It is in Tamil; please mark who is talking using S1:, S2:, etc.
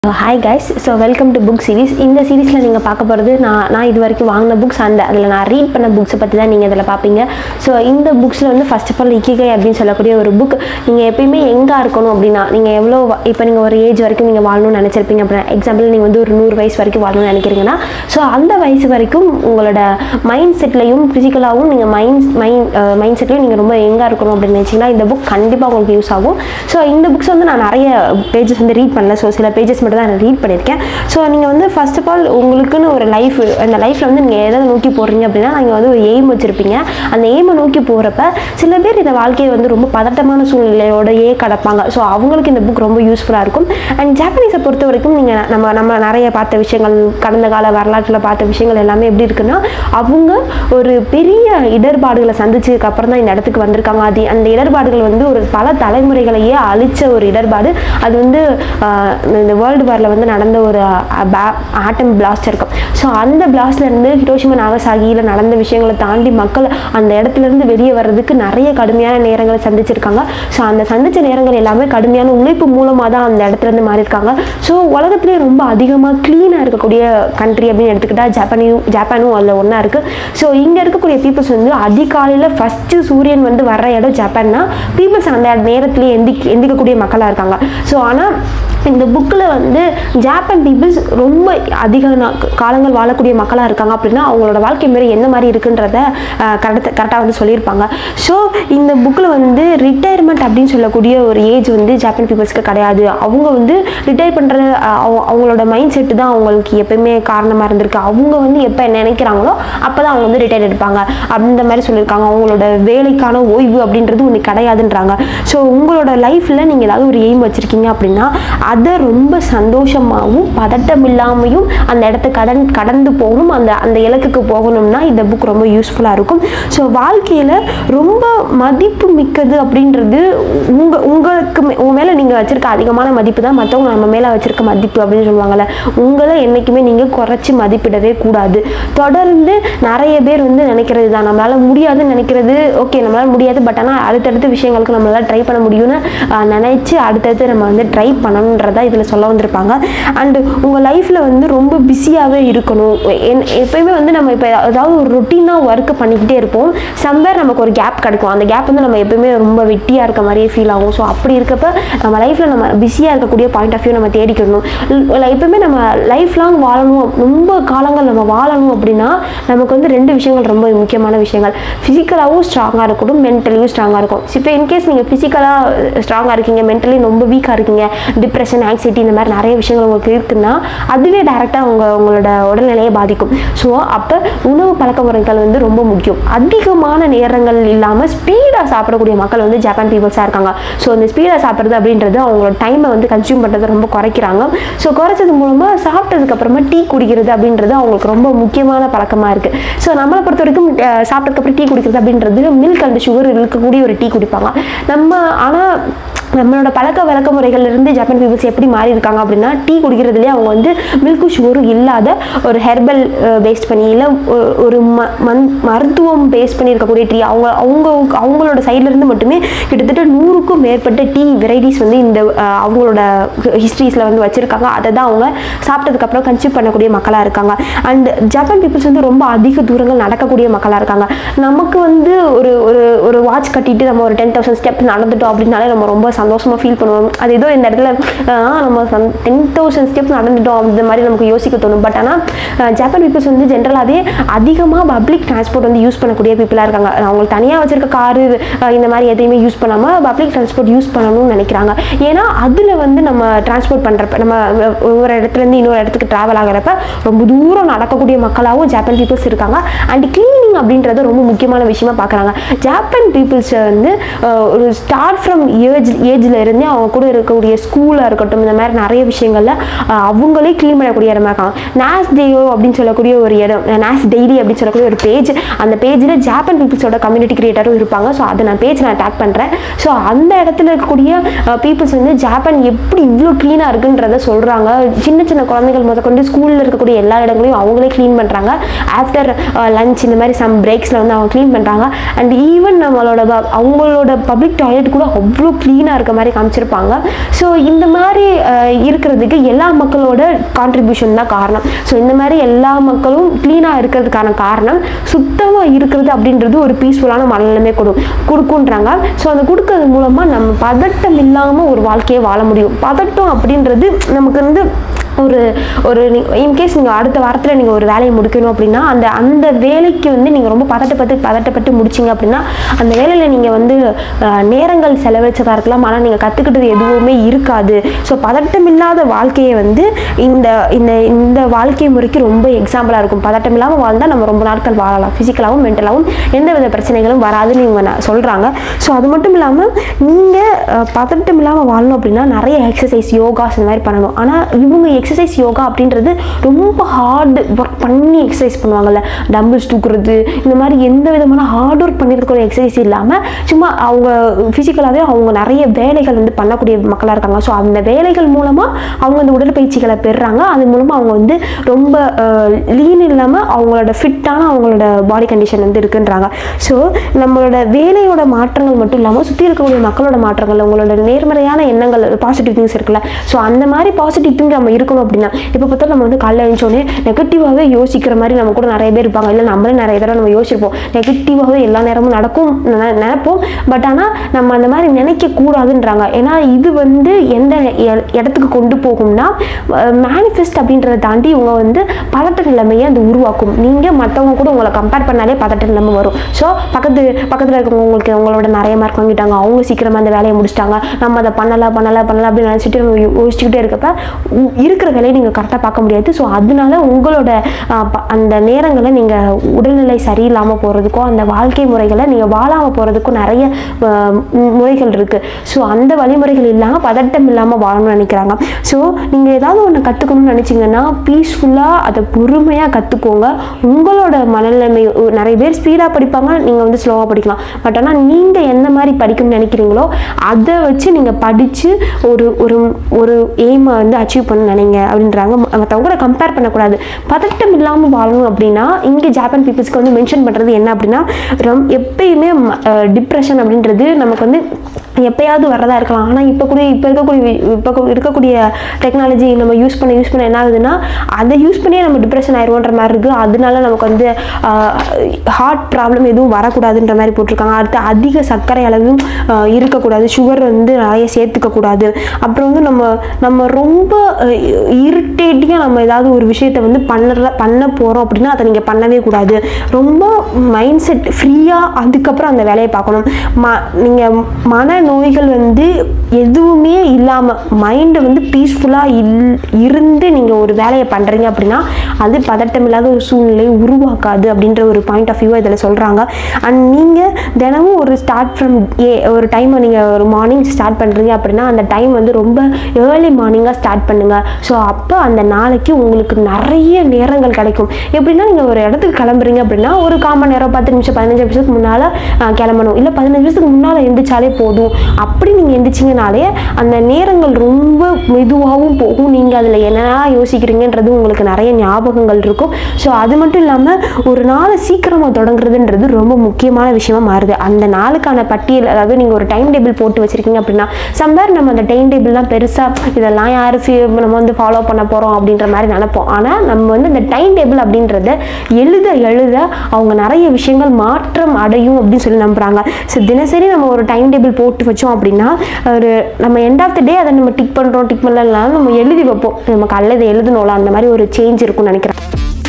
S1: Hi guys, so welcome to book series. இந்த சீரீஸ்ல நீங்க பார்க்க போறது நான் இதுவரைக்கும் வாங்கின books and அதுல நான் ரீட் பண்ண books பத்தி தான் நீங்க இதல பாப்பீங்க. So இந்த booksல வந்து first of all இக்கிகை அப்படினு சொல்லக்கூடிய ஒரு book. நீங்க எப்பவுமே எங்க இருக்கணும் அப்படினா நீங்க எவ்வளவு இப்போ நீங்க ஒரு ஏஜ் வரைக்கும் நீங்க வாழணும்னு நினைச்சிருப்பீங்க அப்படினா எக்ஸாம்பிள் நீங்க வந்து ஒரு 100 வயசு வரைக்கும் வாழணும்னு நினைக்கிறீங்கன்னா சோ அந்த வயசு வரைக்கும் உங்களோட மைண்ட் செட்லயும் பிசிக்கலாவும் நீங்க மைண்ட் செட்லயும் நீங்க ரொம்ப எங்க இருக்கணும் அப்படி நினைச்சீங்கன்னா இந்த book கண்டிப்பா உங்களுக்கு யூஸ் ஆகும். சோ இந்த books வந்து நான் நிறைய பேजेस வந்து ரீட் பண்ணல. சோ சில பேजेस தான் ரீட் பண்ணிருக்கேன். சோ நீங்க வந்து ஃபர்ஸ்ட் ஆஃப் ஆல் உங்களுக்குன்னு ஒரு லைஃப் அந்த லைஃப்ல வந்து நீங்க எதை நோக்கி போறீங்க அப்படினா நீங்க வந்து ஒரு எய்ம் வச்சிருப்பீங்க. அந்த எய்மை நோக்கி போறப்ப சில பேர் இந்த வாழ்க்கையை வந்து ரொம்ப பதட்டமான சூழ்நிலையோடயே கடப்பாங்க. சோ அவங்களுக்கு இந்த புக் ரொம்ப யூஸ்ஃபுல்லா இருக்கும். அண்ட் ஜாப்பனீஸை பொறுத்த வரைக்கும் நீங்க நம்ம நிறைய பார்த்த விஷயங்கள் கடந்த கால வரலாற்றுல பார்த்த விஷயங்கள் எல்லாமே எப்படி இருக்குன்னா அவங்க ஒரு பெரிய இடர்பாடுகளை சந்திச்சதுக்கு அப்புறம் தான் இந்த இடத்துக்கு வந்திருக்காங்க. அது அந்த இடர்பாடுகள் வந்து ஒரு பல தலைமுறைகளையே அழிச்ச ஒரு இடர்பாடு. அது வந்து இந்த வேர்ல்டு வார்ல வந்து நடந்த ஒரு ஆட்டம் பிளாஸ்ட் இருக்கும். ஸோ அந்த பிளாஸ்ட்ல இருந்து ஹிரோஷிமா நாகசாகியில் நடந்த விஷயங்களை தாண்டி மக்கள் அந்த இடத்துல இருந்து வெளியே வர்றதுக்கு நிறைய கடுமையான நேரங்களை சந்திச்சிருக்காங்க. ஸோ அந்த சந்திச்ச நேரங்கள் எல்லாமே கடுமையான உழைப்பு மூலமாக தான் அந்த இடத்துல இருந்து மாறி இருக்காங்க. ஸோ உலகத்திலேயே ரொம்ப அதிகமாக கிளீனாக இருக்கக்கூடிய கண்ட்ரி அப்படின்னு எடுத்துக்கிட்டா ஜப்பானும் அதில் ஒன்றா இருக்கு. ஸோ இங்கே இருக்கக்கூடிய பீப்புள்ஸ் வந்து அதிகாலையில் ஃபர்ஸ்ட் சூரியன் வந்து வர்ற இடம் ஜப்பான்னா பீப்புள்ஸ் அந்த நேரத்திலேயே எந்திக்கக்கூடிய மக்களாக இருக்காங்க. ஸோ ஆனால் இந்த புக்கில் வந்து ஜப்பான் பீப்புள்ஸ் ரொம்ப அதிக காலங்கள் வாழக்கூடிய மக்களாக இருக்காங்க அப்படின்னா அவங்களோட வாழ்க்கை முறை என்ன மாதிரி இருக்குன்றத கரெக்டாக வந்து சொல்லியிருப்பாங்க. ஸோ இந்த புக்கில் வந்து ரிட்டையர்மெண்ட் அப்படின்னு சொல்லக்கூடிய ஒரு ஏஜ் வந்து ஜப்பான் பீப்புள்ஸ்க்கு கிடையாது. அவங்க வந்து ரிட்டையர் பண்ணுற அவங்களோட மைண்ட் செட்டு தான் அவங்களுக்கு எப்பயுமே காரணமாக இருந்திருக்கு. அவங்க வந்து எப்போ நினைக்கிறாங்களோ அப்போ தான் அவங்க வந்து ரிட்டையர் எடுப்பாங்க அந்த மாதிரி சொல்லியிருக்காங்க. அவங்களோட வேலைக்கான ஓய்வு அப்படின்றது ஒன்று கிடையாதுன்றாங்க. ஸோ உங்களோட லைஃப்பில் நீங்கள் ஏதாவது ஒரு எய்ம் வச்சுருக்கீங்க அப்படின்னா அதை ரொம்ப சந்தோஷமாகவும் பதட்டம் இல்லாமையும் அந்த இடத்த கடந்து போகணும். அந்த இலக்குக்கு போகணும்னா இந்த புக் ரொம்ப யூஸ்ஃபுல்லாக இருக்கும். ஸோ வாழ்க்கையில் ரொம்ப மதிப்பு மிக்கது அப்படின்றது உங்களுக்கு உங்கள் மேலே நீங்கள் வச்சுருக்க அதிகமான மதிப்பு தான் மற்றவங்க நம்ம மேலே வச்சுருக்க மதிப்பு அப்படின்னு சொல்லுவாங்கள்ல. உங்களை என்றைக்குமே நீங்கள் குறைச்சி மதிப்பிடவே கூடாது. தொடர்ந்து நிறைய பேர் வந்து நினைக்கிறது தான் நம்மளால் முடியாதுன்னு நினைக்கிறது. ஓகே நம்மளால் முடியாது, பட் ஆனால் அடுத்தடுத்த விஷயங்களுக்கு நம்மளால் ட்ரை பண்ண முடியும்னு நினச்சி அடுத்தடுத்து நம்ம வந்து ட்ரை பண்ணணுன்றதான் இதில் சொல்ல வந்திருப்பாங்க. அண்டு உங்கள் லைஃப்பில் வந்து ரொம்ப பிஸியாகவே இருக்கணும். எப்பயுமே வந்து நம்ம இப்போ ஏதாவது ஒரு ரொட்டீனாக ஒர்க் பண்ணிக்கிட்டே இருப்போம். சம்வேர் நமக்கு ஒரு கேப் கிடைக்கும். அந்த கேப் வந்து நம்ம எப்பயுமே ரொம்ப வெட்டியாக இருக்க மாதிரியே ஃபீல் ஆகும். ஸோ அப்படி இருக்கப்ப நம்ம லைஃப்பில் நம்ம பிஸியாக இருக்கக்கூடிய பாயிண்ட் ஆஃப் வியூ நம்ம தேடிக்கணும். எப்பயுமே நம்ம லைஃப் லாங் வாழணும், ரொம்ப காலங்கள் நம்ம வாழணும் அப்படின்னா நமக்கு வந்து ரெண்டு விஷயங்கள் ரொம்ப முக்கியமான விஷயங்கள். ஃபிசிக்கலாகவும் ஸ்ட்ராங்காக இருக்கணும், மென்டலியும் ஸ்ட்ராங்காக இருக்கும். இப்போ இன்கேஸ் நீங்கள் ஃபிசிக்கலாக ஸ்ட்ராங்காக இருக்கீங்க, மென்டலி ரொம்ப வீக்காக இருக்கீங்க, டிப்ரெஷன் ஆங்ஸைட்டி இந்த மாதிரி நிறைய விஷயங்கள் உங்களுக்கு இருக்குன்னா அதுவே டைரெக்டாக உங்களோட உடல்நிலையை பாதிக்கும். ஸோ அப்போ உணவு பழக்க முறைகள் வந்து ரொம்ப முக்கியம். அதிகமான நேரங்கள் இல்லாமல் ஸ்பீடாக சாப்பிடக்கூடிய மக்கள் வந்து ஜப்பான் பீப்புள்ஸாக இருக்காங்க. ஸோ இந்த ஸ்பீடாக சாப்பிட்றது அப்படின்றது அவங்களோட டைமை வந்து கன்சியூம் பண்ணுறதை ரொம்ப குறைக்கிறாங்க. ஸோ குறைச்சது மூலமாக சாப்பிட்டதுக்கப்புறமா டீ குடிக்கிறது அப்படின்றது அவங்களுக்கு ரொம்ப முக்கியமான பழக்கமாக இருக்குது. ஸோ நம்மளை பொறுத்த வரைக்கும் சாப்பிட்டதுக்கப்புறம் டீ குடிக்கிறது அப்படின்றது மில்க் அண்ட் சுகர் இருக்கக்கூடிய ஒரு டீ குடிப்பாங்க ஆனால் நம்மளோட பழக்க வழக்க முறைகள்லேருந்து ஜப்பான் பீப்புள்ஸ் எப்படி மாறி இருக்காங்க அப்படின்னா டீ குடிக்கிறதுலேயே அவங்க வந்து மில்க்கும் சுகரும் இல்லாத ஒரு ஹெர்பல் பேஸ்ட் பண்ணி இல்லை ஒரு மருத்துவம் பேஸ்ட் பண்ணி இருக்கக்கூடிய டீ அவங்களோட சைட்லேருந்து மட்டுமே கிட்டத்தட்ட 100க்கும் மேற்பட்ட டீ வெரைட்டிஸ் வந்து இந்த அவங்களோட ஹிஸ்ட்ரிஸில் வந்து வச்சுருக்காங்க. அதை தான் அவங்க சாப்பிட்டதுக்கப்புறம் கன்சியூம் பண்ணக்கூடிய மக்களாக இருக்காங்க. அண்ட் ஜப்பான் பீப்புள்ஸ் வந்து ரொம்ப அதிக தூரங்கள் நடக்கக்கூடிய மக்களாக இருக்காங்க. நமக்கு வந்து ஒரு வாட்ச் கட்டிட்டு நம்ம ஒரு 10,000 ஸ்டெப் நடந்துட்டோம் அப்படின்னாலே நம்ம ரொம்ப சந்தோஷமாக ஃபீல் பண்ணுவோம். அது ஏதோ இந்த இடத்துல நம்ம 10,000 ஸ்டெப்ஸ் நடந்துட்டோம் அந்த மாதிரி நமக்கு யோசிக்க தோணும். பட் ஆனால் ஜப்பான் பீப்புள்ஸ் வந்து ஜென்ரலாகவே அதிகமாக பப்ளிக் டிரான்ஸ்போர்ட் வந்து யூஸ் பண்ணக்கூடிய பீப்புளாக இருக்காங்க. அவங்களுக்கு தனியாக வச்சிருக்க காரு இந்த மாதிரி எதையுமே யூஸ் பண்ணாமல் பப்ளிக் டிரான்ஸ்போர்ட் யூஸ் பண்ணணும்னு நினைக்கிறாங்க. ஏன்னா அதில் வந்து நம்ம டிரான்ஸ்போர்ட் பண்ணுறப்ப நம்ம ஒரு இடத்துலேருந்து இன்னொரு இடத்துக்கு ட்ராவல் ஆகிறப்ப ரொம்ப தூரம் நடக்கக்கூடிய மக்களாகவும் ஜப்பான் பீப்புள்ஸ் இருக்காங்க. அண்ட் கிளீனிங் அப்படின்றத ரொம்ப முக்கியமான விஷயமா பார்க்குறாங்க. ஜப்பான் பீப்புள்ஸ் வந்து ஒரு ஸ்டார்ட் ஃப்ரம் ஏஜ்ல இருந்தே அவங்க கூட இருக்கக்கூடிய ஸ்கூலாக இருக்கட்டும் இந்த மாதிரி நிறைய விஷயங்கள்ல அவங்களே க்ளீன் பண்ணக்கூடிய இடமா இருக்காங்க. நாஸ் டேயோ அப்படின்னு சொல்லக்கூடிய ஒரு இடம், நாஸ் டெய்லி அப்படின்னு சொல்லக்கூடிய ஒரு பேஜ், அந்த பேஜில் ஜப்பான் பீப்புள்ஸோட கம்யூனிட்டி கிரியேட்டரும் இருப்பாங்க. ஸோ அதை நான் டேக் பண்ணுறேன். ஸோ அந்த இடத்துல இருக்கக்கூடிய பீப்புள்ஸ் வந்து ஜப்பான் எப்படி இவ்வளோ க்ளீனாக இருக்குன்றத சொல்கிறாங்க. சின்ன சின்ன குழந்தைகள் முதற்கொண்டு ஸ்கூலில் இருக்கக்கூடிய எல்லா இடங்களையும் அவங்களே க்ளீன் பண்ணுறாங்க. ஆஃப்டர் லஞ்ச் இந்த மாதிரி சம் பிரேக்ஸில் வந்து அவங்க க்ளீன் பண்ணுறாங்க. அண்ட் ஈவன் அவங்களோட பப்ளிக் டாய்லெட் கூட அவ்வளோ க்ளீனாக இருக்க மாதிரி காமிச்சிருப்பாங்க. ஸோ இந்த மாதிரி இருக்கிறதுக்கு எல்லா மக்களோட கான்ட்ரிபியூஷன் தான் காரணம். ஸோ இந்த மாதிரி எல்லா மக்களும் க்ளீனாக இருக்கிறதுக்கான காரணம் சுத்தமாக இருக்கிறது அப்படின்றது ஒரு பீஸ்ஃபுல்லான மனநிலைமை கொடுக்குன்றாங்க. ஸோ அதை கொடுக்கறது மூலமாக நம்ம பதட்டம் இல்லாமல் ஒரு வாழ்க்கையை வாழ முடியும். பதட்டம் அப்படின்றது நமக்கு வந்து ஒரு இன்கேஸ் நீங்கள் அடுத்த வாரத்தில் நீங்கள் ஒரு வேலையை முடிக்கணும் அப்படின்னா அந்த வேலைக்கு வந்து நீங்கள் ரொம்ப பதட்டப்பட்டு முடிச்சிங்க அப்படின்னா அந்த வேலையில் நீங்கள் வந்து நேரங்கள் செலவழிச்சதாக இருக்கலாம், ஆனால் நீங்கள் கற்றுக்கிட்டது எதுவுமே இருக்காது. ஸோ பதட்டம் இல்லாத வாழ்க்கையை வந்து இந்த வாழ்க்கை முறைக்கு ரொம்ப எக்ஸாம்பிளாக இருக்கும். பதட்டம் இல்லாமல் வாழ்ந்தால் நம்ம ரொம்ப நாட்கள் வாழலாம், ஃபிசிக்கலாகவும் மென்டலாகவும் எந்தவித பிரச்சனைகளும் வராதுன்னு இவங்க சொல்கிறாங்க. ஸோ அது மட்டும் இல்லாமல் நீங்கள் பதட்டம் இல்லாமல் வாழணும் அப்படின்னா நிறைய எக்ஸசைஸ், யோகாஸ் இந்த மாதிரி பண்ணணும். ஆனால் இவங்க எக்ஸசைஸ் யோகா அப்படின்றது ரொம்ப ஹார்டு ஒர்க் பண்ணி எக்ஸசைஸ் பண்ணுவாங்கல்ல, டம்பிள்ஸ் தூக்குறது, இந்த மாதிரி எந்த விதமான ஹார்ட் ஒர்க் பண்ணியிருக்கிற எக்ஸசைஸ் இல்லாமல் சும்மா அவங்க ஃபிசிக்கலாகவே அவங்க நிறைய வேலைகள் வந்து பண்ணக்கூடிய மக்களாக இருக்காங்க. ஸோ அந்த வேலைகள் மூலமாக அவங்க அந்த உடற்பயிற்சிகளை பெறுறாங்க. அது மூலமாக அவங்க வந்து ரொம்ப லீன் இல்லாமல் அவங்களோட ஃபிட்டான அவங்களோட பாடி கண்டிஷன் வந்து இருக்குன்றாங்க. ஸோ நம்மளோட வேலையோட மாற்றங்கள் மட்டும் இல்லாமல் சுற்றி இருக்கக்கூடிய மக்களோட மாற்றங்கள், உங்களோட நேர்மறையான எண்ணங்கள், பாசிட்டிவ் திங்ஸ் இருக்குல்ல, ஸோ அந்த மாதிரி பாசிட்டிவ் திங்க் நம்ம இருக்கணும் அப்படின்னா இப்போ பார்த்தாலும் நம்ம வந்து காலையில் எழுந்தோடனே நெகட்டிவாகவே யோசிக்கிற மாதிரி நம்ம கூட நிறைய பேர் இருப்பாங்க. இல்லை நம்மளே நிறைய தடவை நம்ம யோசிச்சிருப்போம், நெகட்டிவாகவே எல்லா நேரமும் நடக்கும் நினைப்போம். பட் ஆனால் நம்ம அந்த மாதிரி நினைக்கக்கூடாதுன்றாங்க. ஏன்னா இது வந்து எந்த இடத்துக்கு கொண்டு போகும்னா மேனிஃபெஸ்ட் அப்படின்றத தாண்டி இவங்க வந்து பதட்ட நிலைமையை அது உருவாக்கும். நீங்கள் மற்றவங்க கூட உங்களை கம்பேர் பண்ணாலே பதட்ட நிலைமை வரும். ஸோ பக்கத்தில் இருக்கவங்க உங்களோட நிறைய மார்க் வாங்கிட்டாங்க, அவங்க சீக்கிரமாக அந்த வேலையை முடிச்சிட்டாங்க, நம்ம அதை பண்ணலாம் அப்படின்னு நினச்சிட்டு நம்ம யோசிச்சுக்கிட்டே இருக்கப்ப இருக்கிற வேலையை நீங்கள் கரெக்டாக பார்க்க முடியாது. ஸோ அதனால உங்களோட அந்த நேரங்களை நீங்கள் உடல்நிலை சரியில்லாமல் போகிறதுக்கும் அந்த வாழ்க்கை முறைகளை நீங்கள் வாழாமல் போகிறதுக்கும் நிறைய முறைகள் இருக்குது. ஸோ அந்த வழிமுறைகள் இல்லாமல் பதட்டம் இல்லாமல் வாழணும்னு நினைக்கிறாங்க. ஸோ நீங்கள் ஏதாவது ஒன்று கற்றுக்கணும்னு நினச்சிங்கன்னா பீஸ்ஃபுல்லாக அதை பொறுமையாக கற்றுக்கோங்க. உங்களோட மனநிலைமை, நிறைய பேர் ஸ்பீடாக படிப்பாங்க, நீங்கள் வந்து ஸ்லோவாக படிக்கலாம். பட் ஆனால் நீங்கள் எந்த மாதிரி படிக்கணும்னு நினைக்கிறீங்களோ அதை வச்சு நீங்கள் படித்து ஒரு எய்மை வந்து அச்சீவ் பண்ண நினைங்க அப்படின்றாங்க. மற்றவங்கள கம்பேர் பண்ணக்கூடாது. பதட்டம் இல்லாமல் வாழணும் அப்படின்னா இங்கே ஜப்பான் பீப்புள்ஸ்க்கு வந்து மென்ஷன் பண்ணுறது என்ன அப்படின்னா, எப்பயுமே டிப்ரெஷன் அப்படின்றது நமக்கு வந்து எப்பயாவது வரதா இருக்கலாம். ஆனால் இப்போ இருக்கக்கூடிய டெக்னாலஜி நம்ம யூஸ் பண்ண என்ன ஆகுதுன்னா அதை யூஸ் பண்ணியே நம்ம டிப்ரெஷன் ஆயிடுவோன்ற மாதிரி இருக்குது. அதனால நமக்கு வந்து ஹார்ட் ப்ராப்ளம் எதுவும் வரக்கூடாதுன்ற மாதிரி போட்டிருக்காங்க. அடுத்து அதிக சர்க்கரை அளவும் இருக்கக்கூடாது, சுகர் வந்து நிறைய சேர்த்துக்கக்கூடாது. அப்புறம் வந்து நம்ம ரொம்ப இரிட்டேட்டிங்காக நம்ம ஏதாவது ஒரு விஷயத்தை வந்து பண்ண போகிறோம் அப்படின்னா அதை நீங்கள் பண்ணவே கூடாது. ரொம்ப மைண்ட் செட் ஃப்ரீயாக அதுக்கப்புறம் அந்த வேலையை பார்க்கணும். நீங்கள் மனநோய்கள் வந்து எதுவுமே இல்லாமல் மைண்டை வந்து பீஸ்ஃபுல்லாக இருந்து நீங்கள் ஒரு வேலையை பண்ணுறீங்க அப்படின்னா அது பதட்டம் இல்லாத ஒரு சூழ்நிலையை உருவாக்காது அப்படின்ற ஒரு பாயிண்ட் ஆஃப் வியூவை இதில் சொல்கிறாங்க. அண்ட் நீங்கள் தினமும் ஒரு டைமை நீங்கள் ஒரு மார்னிங் ஸ்டார்ட் பண்ணுறீங்க அப்படின்னா அந்த டைம் வந்து ரொம்ப ஏர்லி மார்னிங்காக ஸ்டார்ட் பண்ணுங்கள். ஸோ அப்போ அந்த நாளைக்கு உங்களுக்கு நிறைய நேரங்கள் கிடைக்கும். எப்படின்னா நீங்கள் ஒரு இடத்துக்கு கிளம்புறீங்க அப்படின்னா ஒரு 1/4 மணி நேரம் 10 நிமிஷம் 15 நிமிஷத்துக்கு முன்னால் கிளம்பணும், இல்லை 15 நிமிஷத்துக்கு முன்னால் எந்திரிச்சாலே போதும். அப்படி நீங்கள் எந்திரிச்சிங்கனாலே அந்த நேரங்கள் ரொம்ப மெதுவாகவும் போகும். நீங்கள் அதில் என்னென்ன யோசிக்கிறீங்கன்றது உங்களுக்கு நிறைய ஞாபகங்கள் இருக்கும். ஸோ அது மட்டும் இல்லாமல் ஒரு நாளை சீக்கிரமாக தொடங்குறதுன்றது ரொம்ப முக்கியமான விஷயமா மாறுது. அந்த நாளுக்கான பட்டியல், அதாவது நீங்கள் ஒரு டைம் டேபிள் போட்டு வச்சுருக்கீங்க அப்படின்னா சம்வேர் நம்ம அந்த டைம் டேபிள்லாம் பெருசாக இதெல்லாம் யார் நம்ம வந்து ஃபாலோ பண்ண போகிறோம் அப்படின்ற மாதிரி நினைப்போம். ஆனால் நம்ம வந்து இந்த டைம் டேபிள் அப்படின்றத எழுத அவங்க நிறைய விஷயங்கள் மாற்றம் அடையும் அப்படின்னு சொல்லி நம்புகிறாங்க. ஸோ தினசரி நம்ம ஒரு டைம் டேபிள் போட்டு வச்சோம் அப்படின்னா நம்ம எண்ட் ஆஃப் த டே அதை நம்ம டிக் பண்ணலாம், நம்ம எழுதி வைப்போம், நம்ம காலையில் இதை எழுதணும்ல, அந்த மாதிரி ஒரு சேஞ்ச் இருக்கும்னு நினைக்கிறேன்.